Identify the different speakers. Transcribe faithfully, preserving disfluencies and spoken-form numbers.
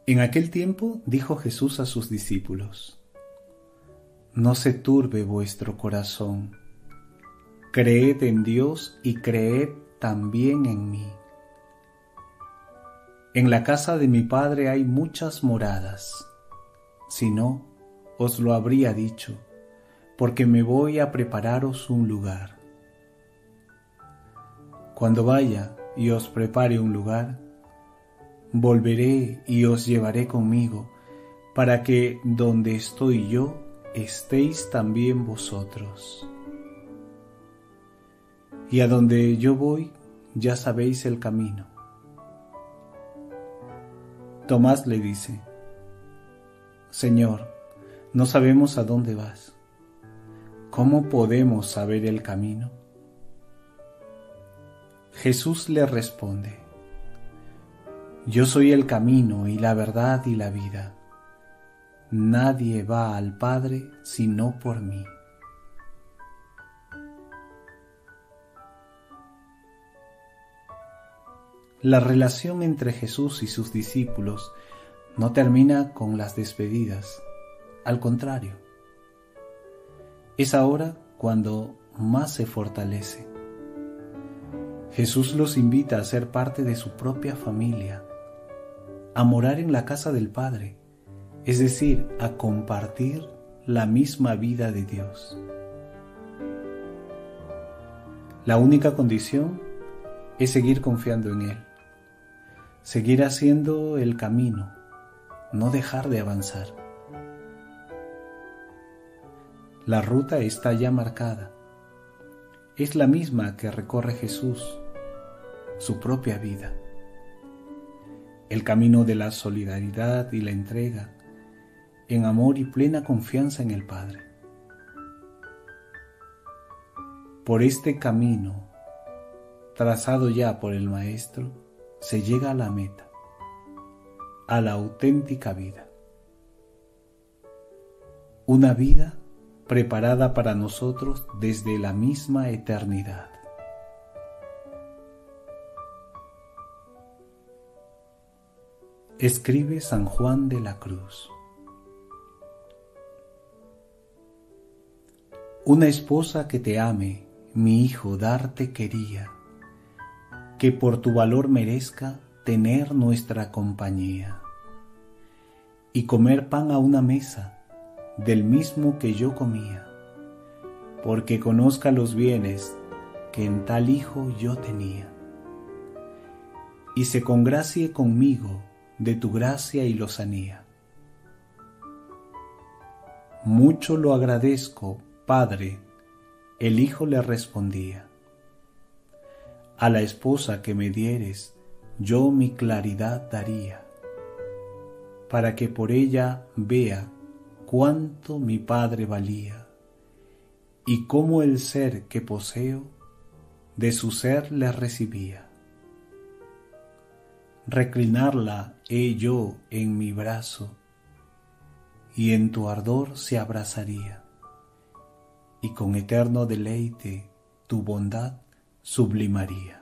Speaker 1: En aquel tiempo dijo Jesús a sus discípulos: No se turbe vuestro corazón. Creed en Dios y creed también en mí. En la casa de mi Padre hay muchas moradas. Si no, os lo habría dicho, porque me voy a prepararos un lugar. Cuando vaya y os prepare un lugar, volveré y os llevaré conmigo, para que donde estoy yo, estéis también vosotros. Y a donde yo voy, ya sabéis el camino. Tomás le dice: Señor, no sabemos a dónde vas. ¿Cómo podemos saber el camino? Jesús le responde: Yo soy el camino y la verdad y la vida. Nadie va al Padre sino por mí. La relación entre Jesús y sus discípulos no termina con las despedidas, al contrario. Es ahora cuando más se fortalece. Jesús los invita a ser parte de su propia familia, a morar en la casa del Padre, es decir, a compartir la misma vida de Dios. La única condición es seguir confiando en Él, seguir haciendo el camino, no dejar de avanzar. La ruta está ya marcada, es la misma que recorre Jesús, su propia vida. El camino de la solidaridad y la entrega, en amor y plena confianza en el Padre. Por este camino, trazado ya por el Maestro, se llega a la meta, a la auténtica vida. Una vida preparada para nosotros desde la misma eternidad. Escribe San Juan de la Cruz. Una esposa que te ame, mi hijo, darte quería, que por tu valor merezca tener nuestra compañía, y comer pan a una mesa, del mismo que yo comía, porque conozca los bienes que en tal hijo yo tenía, y se congracie conmigo de tu gracia y lozanía. Mucho lo agradezco, Padre, el hijo le respondía. A la esposa que me dieres, yo mi claridad daría, para que por ella vea cuánto mi Padre valía, y cómo el ser que poseo, de su ser le recibía. Reclinarla he yo en mi brazo, y en tu ardor se abrazaría, y con eterno deleite tu bondad sublimaría.